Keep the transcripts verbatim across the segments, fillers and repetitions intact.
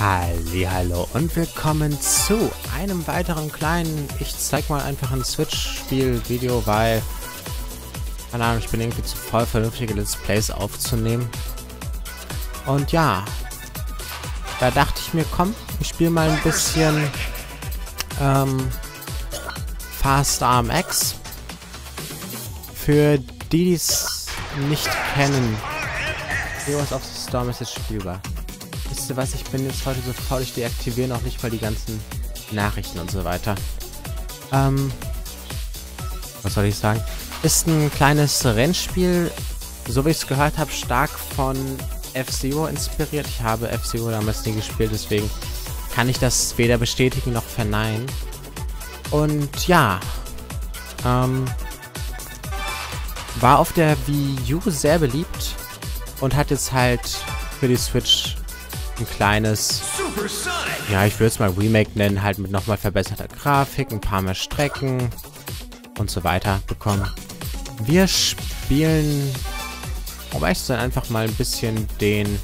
Hallihallo und willkommen zu einem weiteren kleinen, ich zeig mal einfach ein Switch-Spiel-Video, weil, keine Ahnung, ich bin irgendwie zu voll, vernünftige Let's Plays aufzunehmen. Und ja, da dachte ich mir, komm, ich spiele mal ein bisschen ähm, Fast R M X. Für die, die es nicht kennen, Heroes of the Storm ist jetzt spielbar. Wisst ihr was, ich bin jetzt heute so faul, ich deaktiviere noch nicht mal die ganzen Nachrichten und so weiter. Ähm, was soll ich sagen? Ist ein kleines Rennspiel, so wie ich es gehört habe, stark von F-Zero inspiriert. Ich habe F-Zero damals nie gespielt, deswegen kann ich das weder bestätigen noch verneinen. Und ja, ähm, war auf der Wii U sehr beliebt und hat jetzt halt für die Switch ein kleines, ja, ich würde es mal Remake nennen, halt mit nochmal verbesserter Grafik, ein paar mehr Strecken und so weiter bekommen. Wir spielen, um ehrlich zu sein, einfach mal ein bisschen den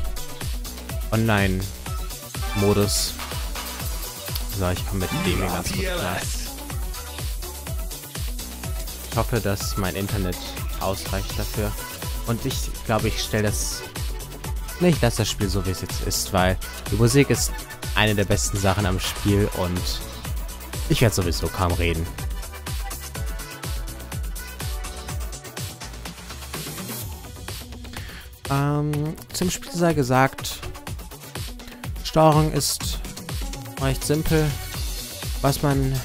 Online-Modus. So, ich komme mit dem hier ganz gut klar. Ich hoffe, dass mein Internet ausreicht dafür. Und ich glaube, ich stelle das... Ne, ich lasse das Spiel so, wie es jetzt ist, weil die Musik ist eine der besten Sachen am Spiel und ich werde sowieso kaum reden. Ähm, zum Spiel sei gesagt, Steuerung ist recht simpel. Was man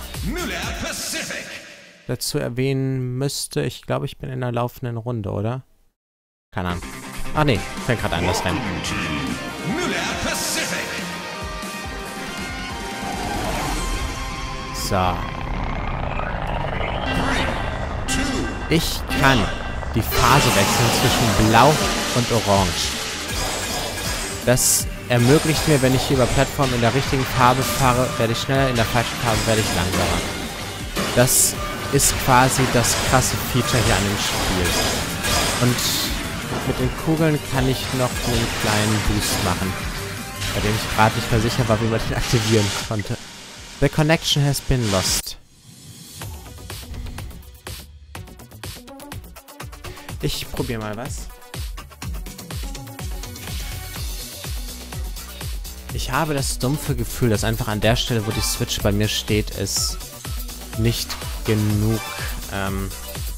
dazu erwähnen müsste, ich glaube, ich bin in einer laufenden Runde, oder? Keine Ahnung. Ach nee, fängt gerade an, das Rennen. So. Ich kann die Phase wechseln zwischen Blau und Orange. Das ermöglicht mir, wenn ich hier über Plattformen in der richtigen Farbe fahre, werde ich schneller, in der falschen Farbe werde ich langsamer. Das ist quasi das krasse Feature hier an dem Spiel. Und mit den Kugeln kann ich noch einen kleinen Boost machen, bei dem ich gerade nicht mehr sicher war, wie man den aktivieren konnte. The connection has been lost. Ich probiere mal was. Ich habe das dumpfe Gefühl, dass einfach an der Stelle, wo die Switch bei mir steht, es nicht genug, ähm,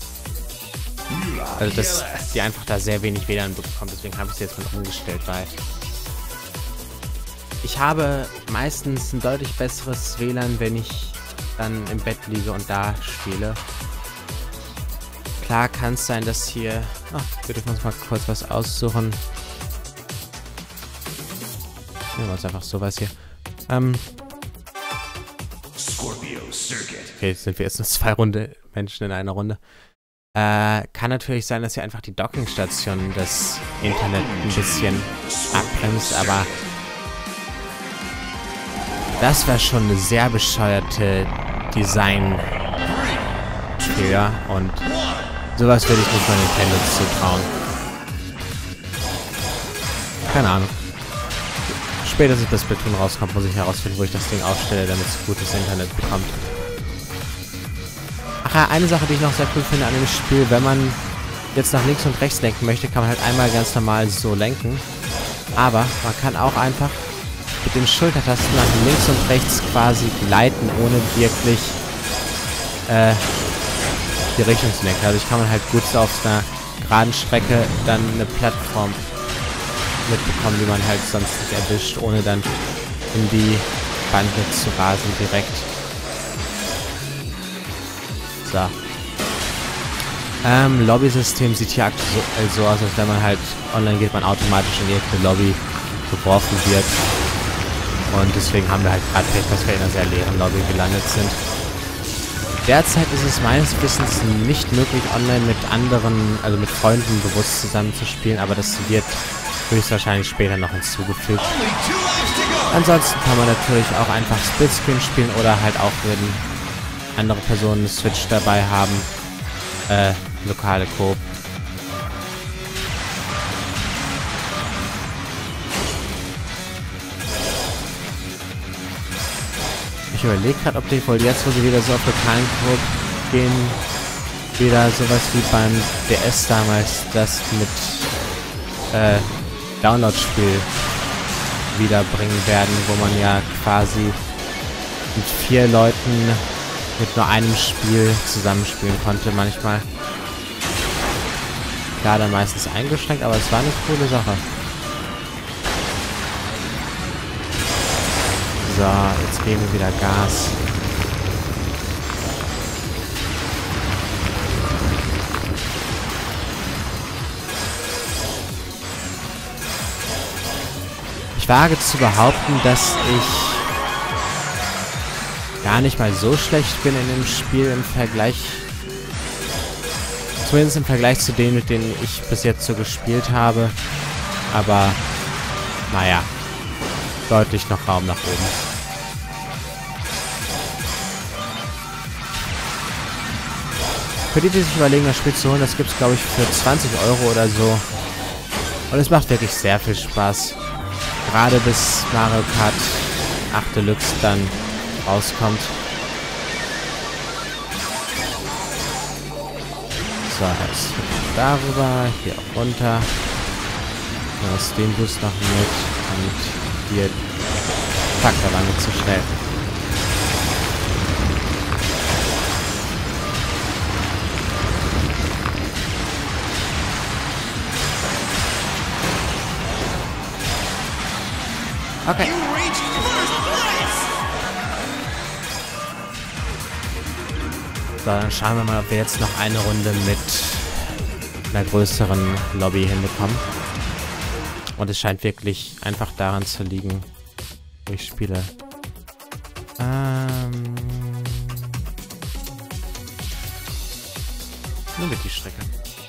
also dass die einfach da sehr wenig W L A N bekommt, deswegen habe ich sie jetzt mal umgestellt, weil ich habe meistens ein deutlich besseres W L A N, wenn ich dann im Bett liege und da spiele. Klar kann es sein, dass hier... Ach, wir dürfen uns mal kurz was aussuchen. Nehmen wir uns einfach sowas hier. Ähm... Okay, jetzt sind wir jetzt nur zwei Runde Menschen in einer Runde. Äh, kann natürlich sein, dass hier einfach die Dockingstation das Internet ein bisschen abbremst, aber das war schon eine sehr bescheuerte Design-Fehler und sowas würde ich nicht mal Nintendo zutrauen. Keine Ahnung. Spätestens bis Splatoon rauskommt, muss ich herausfinden, wo ich das Ding aufstelle, damit es gutes Internet bekommt. Ach ja, eine Sache, die ich noch sehr cool finde an dem Spiel, wenn man jetzt nach links und rechts lenken möchte, kann man halt einmal ganz normal so lenken. Aber man kann auch einfach mit den Schultertasten nach links und rechts quasi gleiten, ohne wirklich äh, die Richtung zu lenken. Dadurch kann man halt gut so auf einer geraden Strecke dann eine Plattform mitbekommen, die man halt sonst nicht erwischt, ohne dann in die Bande zu rasen direkt. So. Ähm, Lobby-System sieht hier aktuell so aus, als wenn man halt online geht, man automatisch in irgendeine Lobby geworfen wird. Und deswegen haben wir halt gerade Pech, dass wir in einer sehr leeren Lobby gelandet sind. Derzeit ist es meines Wissens nicht möglich, online mit anderen, also mit Freunden bewusst zusammen zu spielen, aber das wird höchstwahrscheinlich später noch hinzugefügt. Ansonsten kann man natürlich auch einfach Splitscreen spielen oder halt auch, wenn andere Personen eine Switch dabei haben, äh, lokale Coop. Ich überlege gerade, ob die wohl jetzt, wo sie wieder so auf lokalen Koop gehen, wieder sowas wie beim D S damals, das mit äh, Download-Spiel wiederbringen werden, wo man ja quasi mit vier Leuten mit nur einem Spiel zusammenspielen konnte manchmal. Klar, dann meistens eingeschränkt, aber es war eine coole Sache. So, jetzt geben wir wieder Gas. Ich wage zu behaupten, dass ich gar nicht mal so schlecht bin in dem Spiel im Vergleich, zumindest im Vergleich zu denen, mit denen ich bis jetzt so gespielt habe. Aber, naja, deutlich noch Raum nach oben. Für die, die sich überlegen, das Spiel zu holen, das gibt es, glaube ich, für zwanzig Euro oder so. Und es macht wirklich sehr viel Spaß. Gerade bis Mario Kart acht Deluxe dann rauskommt. So, jetzt darüber, hier auch runter. Aus dem Boost noch mit. Und hier. Fuck, da war nicht zu schnell. Okay. So, dann schauen wir mal, ob wir jetzt noch eine Runde mit einer größeren Lobby hinbekommen. Und es scheint wirklich einfach daran zu liegen, wo ich spiele. Ähm... Nur mit die Strecke.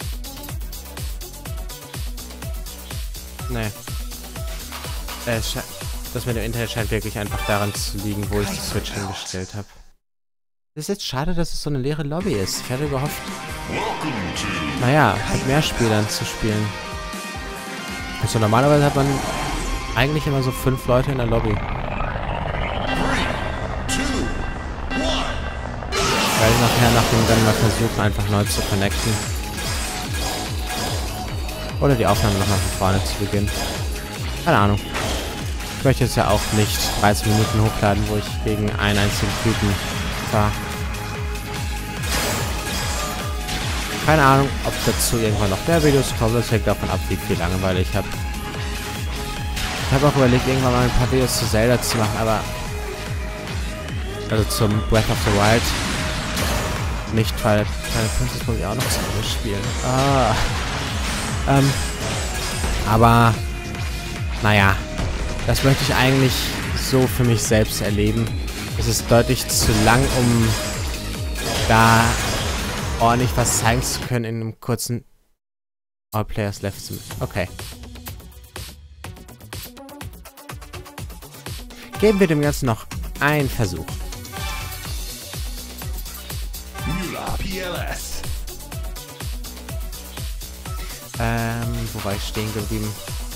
Nee. Äh, das mit dem Internet scheint wirklich einfach daran zu liegen, wo ich die Switch hingestellt habe. Es ist jetzt schade, dass es so eine leere Lobby ist. Ich hatte gehofft, naja, mit mehr Spielern zu spielen. Also normalerweise hat man eigentlich immer so fünf Leute in der Lobby. Ich werde nachher nach dem Rennen mal versuchen, einfach neu zu connecten. Oder die Aufnahme nochmal von vorne zu beginnen. Keine Ahnung. Ich möchte jetzt ja auch nicht dreizehn Minuten hochladen, wo ich gegen einen einzigen Typen war. Keine Ahnung, ob dazu irgendwann noch mehr Videos kommen. Das hängt davon ab, wie viel Langeweile ich habe. Ich habe auch überlegt, irgendwann mal ein paar Videos zu Zelda zu machen, aber... Also zum Breath of the Wild. Nicht, weil Final Princess muss ich auch noch zu Ende spielen. Ah. Ähm. Aber... Naja. Das möchte ich eigentlich so für mich selbst erleben. Es ist deutlich zu lang, um da ordentlich was zeigen zu können in einem kurzen All Players Left. Okay. Geben wir dem Ganzen noch einen Versuch. Ähm, wo war ich stehen geblieben?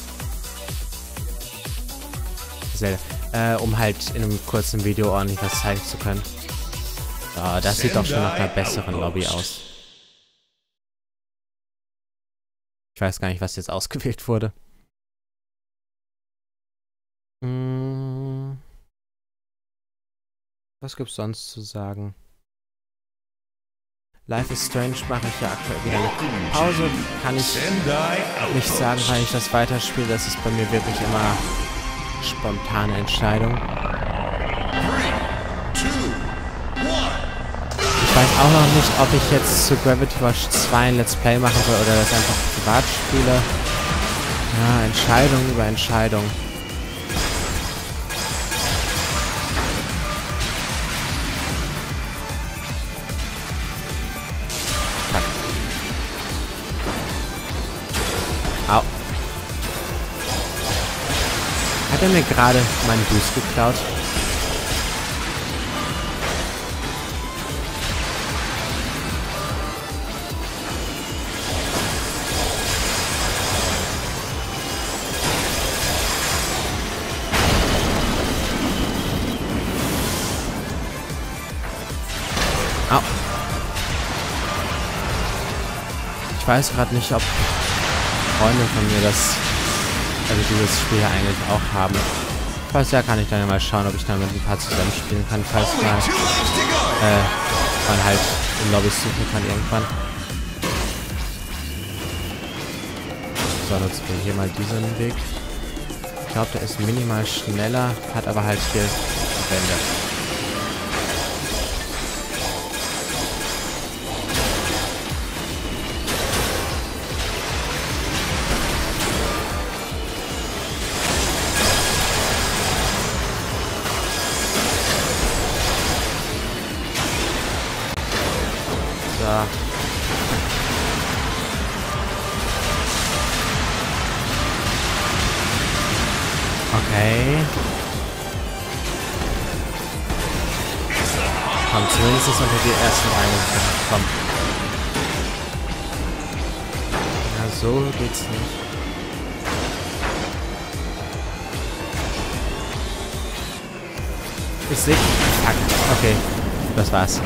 Zelda. Äh, um halt in einem kurzen Video ordentlich was zeigen zu können. So, das sieht doch schon nach einer besseren Lobby aus. Ich weiß gar nicht, was jetzt ausgewählt wurde. Hm. Was gibt's sonst zu sagen? Life is Strange mache ich ja aktuell wieder eine Pause. Kann ich nicht sagen, weil ich das weiterspiele. Das ist bei mir wirklich immer spontane Entscheidung. Ich weiß auch noch nicht, ob ich jetzt zu Gravity Rush zwei ein Let's Play machen soll oder das einfach privat spiele. Ja, Entscheidung über Entscheidung. Fuck. Au. Hat er mir gerade meinen Boost geklaut? ich weiß gerade nicht, ob Freunde von mir das, also dieses Spiel eigentlich auch haben. Falls ja, kann ich dann ja mal schauen, ob ich dann mit ein paar zusammenspielen kann, falls mal äh, man halt in Lobbys suchen kann irgendwann. So, nutzen wir hier mal diesen Weg. Ich glaube, der ist minimal schneller, hat aber halt hier Wände. Okay. Komm, zumindest unter die ersten Beine. Komm. Ja, so geht's nicht. Ich sehe. Fuck. Okay. Das war's.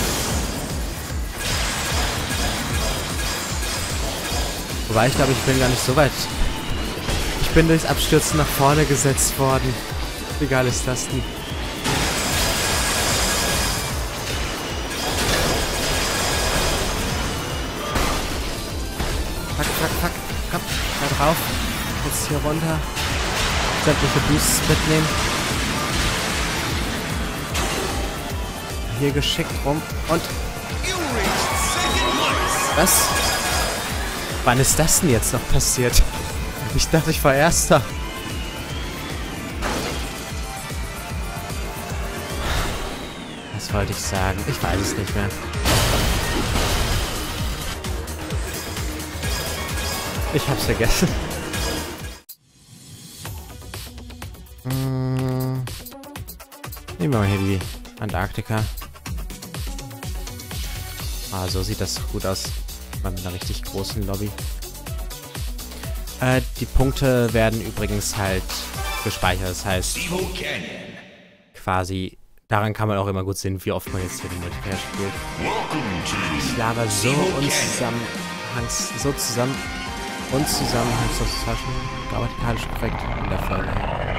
Wobei ich glaube, ich bin gar nicht so weit. Ich bin durchs Abstürzen nach vorne gesetzt worden. Wie geil ist das denn? Fuck, fuck, fuck. Komm, da drauf. Jetzt hier runter. Sämtliche Boosts mitnehmen. Hier geschickt rum. Und... Was? Wann ist das denn jetzt noch passiert? Ich dachte, ich war Erster. Was wollte ich sagen? Ich weiß es nicht mehr. Ich hab's vergessen. Hm. Nehmen wir mal hier die Antarktika. Ah, so sieht das gut aus. Mal mit einer richtig großen Lobby. Äh, die Punkte werden übrigens halt gespeichert. Das heißt, quasi, daran kann man auch immer gut sehen, wie oft man jetzt hier den Multiplayer spielt. Ich laber so unzusammenhangs, so zusammen, unzusammenhangslos grammatikalisch korrekt in der Folge.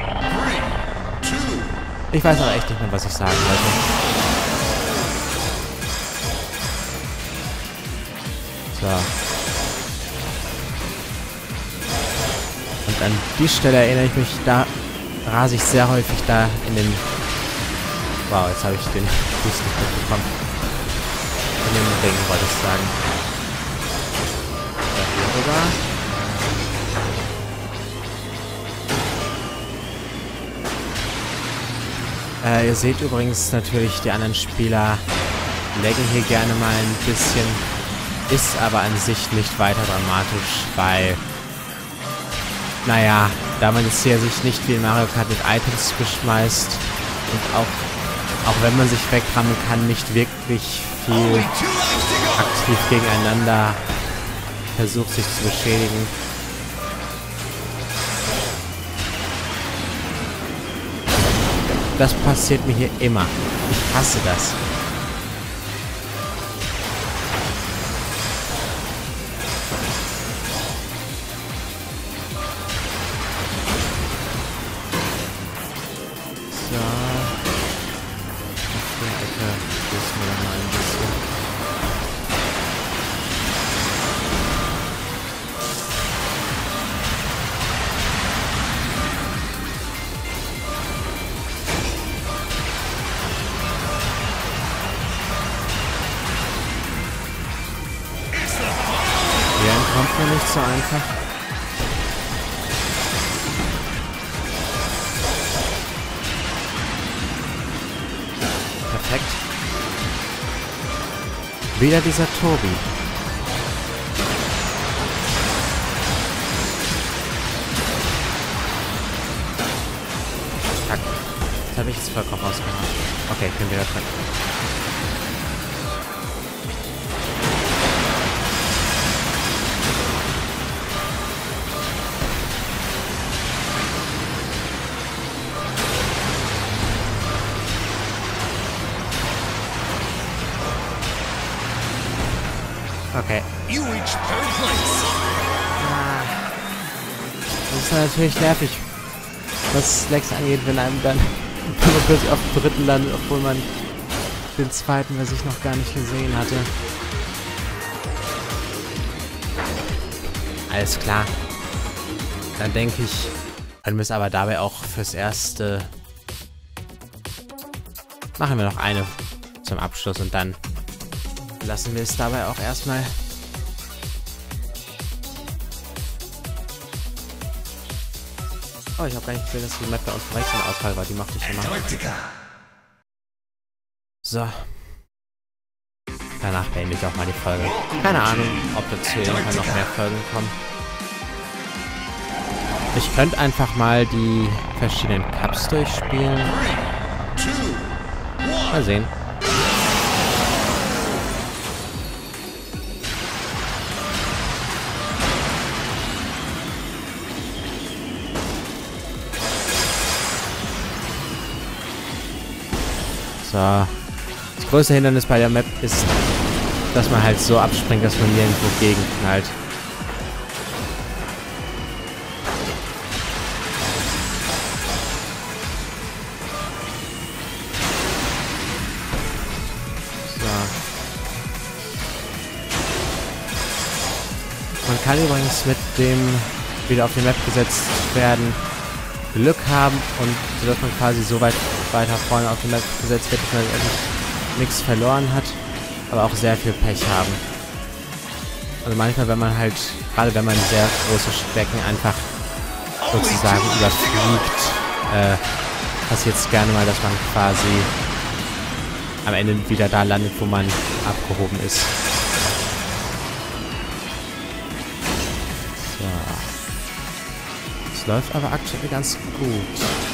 Ich weiß aber echt nicht mehr, was ich sagen wollte. So. Und an die Stelle erinnere ich mich, da rase ich sehr häufig da in den... Wow, jetzt habe ich den Boost nicht mitbekommen. In den Ring, wollte ich sagen. Da hier rüber. Äh, ihr seht übrigens natürlich, die anderen Spieler laggen hier gerne mal ein bisschen. Ist aber an sich nicht weiter dramatisch, weil... Naja, da man jetzt hier sich nicht wie in Mario Kart mit Items beschmeißt und auch, auch wenn man sich wegrammen kann, nicht wirklich viel aktiv gegeneinander versucht, sich zu beschädigen. Das passiert mir hier immer. Ich hasse das. Kommt mir nicht so einfach. Perfekt. Wieder dieser Tobi. Kack. Das habe ich jetzt vollkommen ausgehauen. Okay, ich bin wieder dran. Okay, You reached third place. Ah, das ist natürlich nervig, was Lex angeht, wenn einem dann wenn man plötzlich auf dem dritten landet, obwohl man den zweiten, was ich noch gar nicht gesehen hatte. Alles klar. Dann denke ich, können wir es aber dabei auch fürs Erste... Machen wir noch eine zum Abschluss und dann lassen wir es dabei auch erstmal. Oh, ich habe gar nicht gesehen, dass die Map da unten rechts in der Auswahl war. Die machte ich immer. So. Danach beende ich auch mal die Folge. Keine Ahnung, ob dazu irgendwann noch mehr Folgen kommen. Ich könnte einfach mal die verschiedenen Cups durchspielen. Mal sehen. So. Das größte Hindernis bei der Map ist, dass man halt so abspringt, dass man nirgendwo gegenknallt. Man kann übrigens mit dem wieder auf die Map gesetzt werden Glück haben und sodass man quasi so weit weiter vorne auf die Map gesetzt wird, dass man nichts verloren hat, aber auch sehr viel Pech haben. Also manchmal, wenn man halt, gerade wenn man sehr große Strecken einfach sozusagen überfliegt, äh, passiert es gerne mal, dass man quasi am Ende wieder da landet, wo man abgehoben ist. Es läuft aber aktuell ganz gut.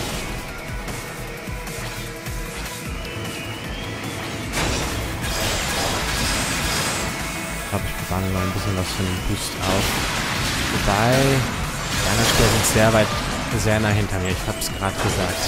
Ich glaube, ich bewahre noch ein bisschen was von dem Boost auf. Wobei, die anderen Spieler sind sehr weit, sehr nah hinter mir. Ich habe es gerade gesagt.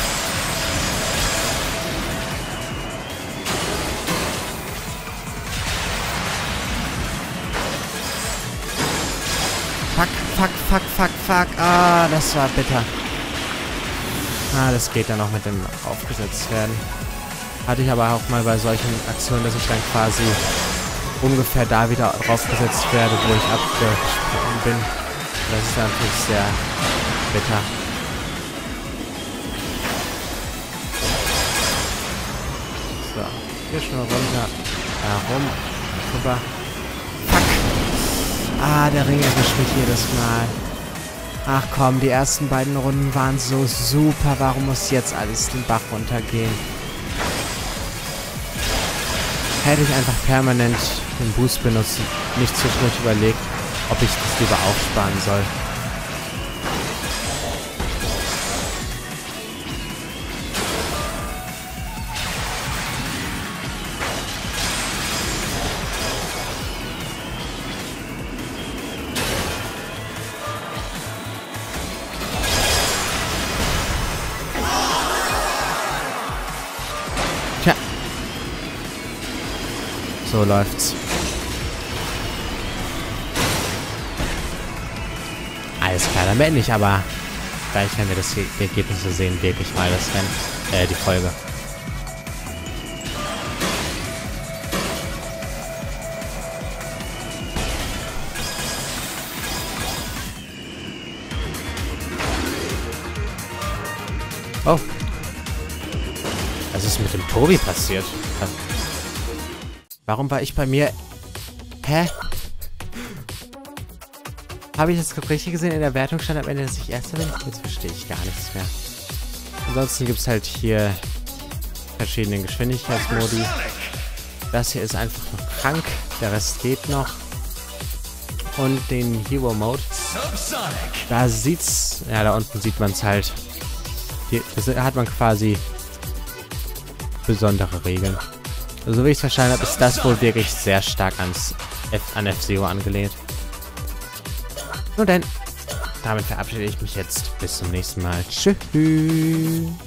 Fuck, fuck, fuck, fuck, fuck. Ah, das war bitter. Ah, das geht dann auch mit dem aufgesetzt werden. Hatte ich aber auch mal bei solchen Aktionen, dass ich dann quasi ungefähr da wieder draufgesetzt werde, wo ich abgesprungen bin. Das ist natürlich sehr bitter. So, hier schon runter. Da rum. Rüber. Ah, der Ring erwischt mich jedes Mal. Ach komm, die ersten beiden Runden waren so super. Warum muss jetzt alles den Bach runtergehen? Hätte ich einfach permanent den Boost benutzt und nicht zwischendurch überlegt, ob ich das lieber aufsparen soll. Tja. So läuft's. Alles klar, dann beende ich aber gleich, wenn wir das Ergebnis sehen, wirklich mal das Rennen, äh, die Folge. Oh. Was ist mit dem Tobi passiert? Warum war ich bei mir... Hä? Habe ich das gerade richtig gesehen? In der Wertung stand am Ende, dass ich Erster bin? Jetzt verstehe ich gar nichts mehr. Ansonsten gibt es halt hier verschiedene Geschwindigkeitsmodi. Das hier ist einfach noch krank. Der Rest geht noch. Und den Hero Mode. Da sieht's... Ja, da unten sieht man es halt. Hier da hat man quasi besondere Regeln. Also, so wie ich es verstanden habe, ist das wohl wirklich sehr stark ans F an F-Zero angelehnt. Nun denn, damit verabschiede ich mich jetzt. Bis zum nächsten Mal. Tschüss.